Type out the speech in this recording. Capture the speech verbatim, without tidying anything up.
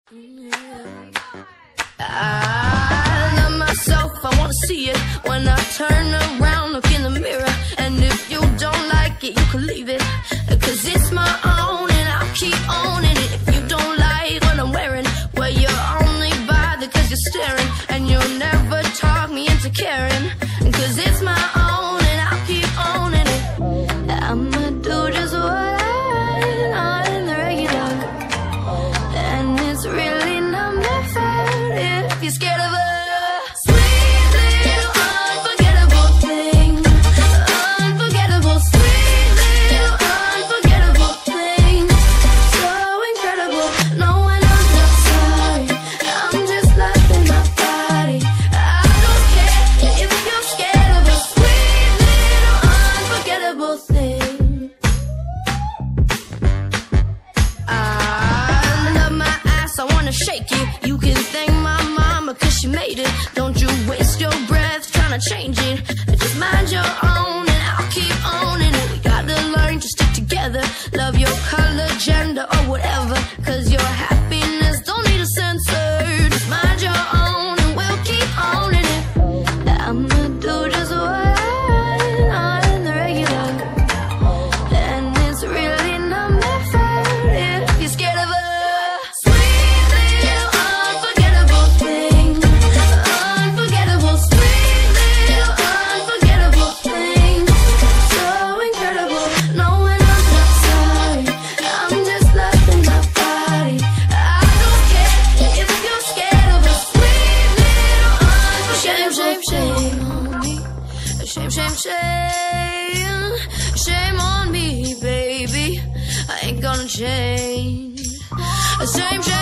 I love myself, I wanna see it. When I turn around, look in the mirror. And if you don't like it, you can leave it. Cause it's my own and I'll keep owning it. If you don't like what I'm wearing, well, you're only bothered cause you're staring. And you'll never talk me into caring. Cause it's my own and I'll keep owning it. I'ma do just what I want in the regular. And it's really not my fault if you're scared of a sweet little unforgettable thing. Unforgettable, sweet little unforgettable thing. So incredible, no one else not sorry. I'm just loving my body. I don't care if you're scared of a sweet little unforgettable thing. I love my ass, I wanna shake it. You can thank my mama cause she made it. Don't you waste your breath trying to change it. Just mind your own and I'll keep owning it. We gotta learn to stick together. Love your color, gender or whatever. Cause your happiness don't need a censor. Just mind your own and we'll keep owning it. I'ma do just what I want in the regular. And it's really not my fault if you're scared of a sweet little unforgettable thing. Unforgettable, sweet little unforgettable thing. So incredible, no one else not sorry. I'm just loving my body. I don't care if you're scared of a sweet little unforgettable. Shame, shame, shame on me. Shame, shame, shame. Shame on me, baby. I ain't gonna change. Shame, shame.